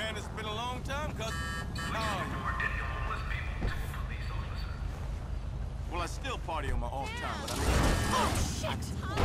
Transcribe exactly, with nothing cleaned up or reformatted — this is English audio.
man, it's been a long time, cuz. Oh, well, I still party on my off time, but I mean... Oh, shit!